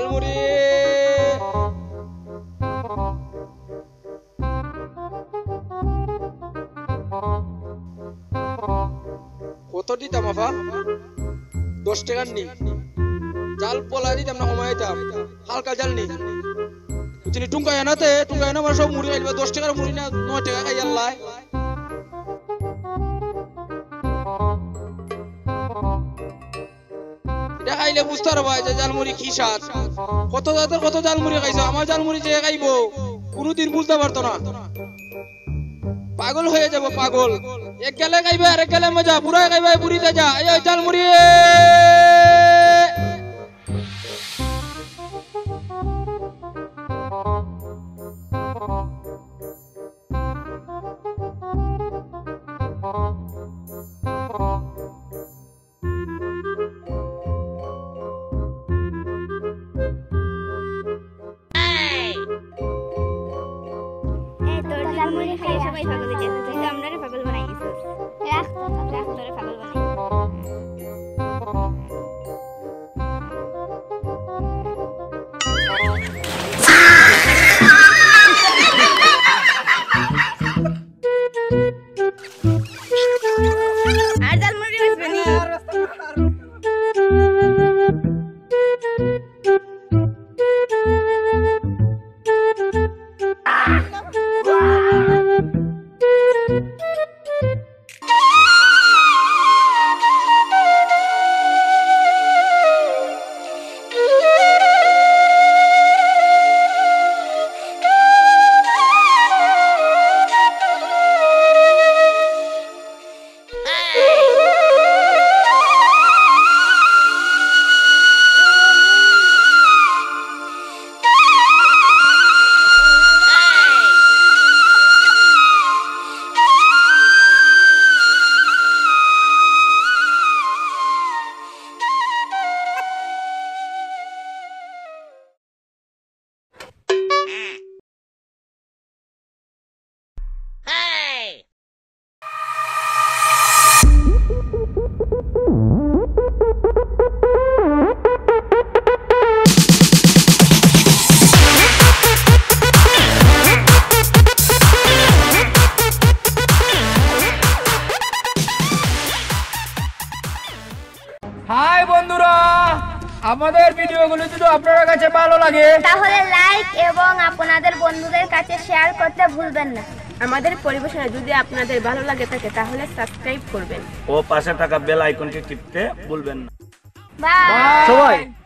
জালমুড়ি কত দিতাম আফা 10 টাকার নি জাল পোলা দিতাম না কমাইতাম হালকা জাল নি তুমি টুঙ্কা এনাতে টুঙ্কা এনা সব মুড়ি খাইবা 10 টাকার মুড়ি না 9 টাকা খাই আল্লাহ এটা খাইলে বুঝতে পারবা যে জালমুড়ি কি স্বাদ কত জাতের কত জালমুড়ি খাইছো আমার জালমুড়ি যে খাইবো কোনোদিন বুঝতে পারতো না পাগল হয়ে যাব পাগল এক গেলে খাইবে আর এক গেলে মজা পুরা খাইবে বুড়িতে যা এই জালমুড়ি হাই বন্ধুরা আমাদের ভিডিওগুলো যদি আপনাদের কাছে ভালো লাগে তাহলে লাইক এবং আপনাদের বন্ধুদের কাছে শেয়ার করতে ভুলবেন না আমাদের পরিবেশনা যদি আপনাদের ভালো লাগে থাকে তাহলে সাবস্ক্রাইব করবেন ও পাশে থাকা বেল আইকনটি টিপতে ভুলবেন না বাই সবাই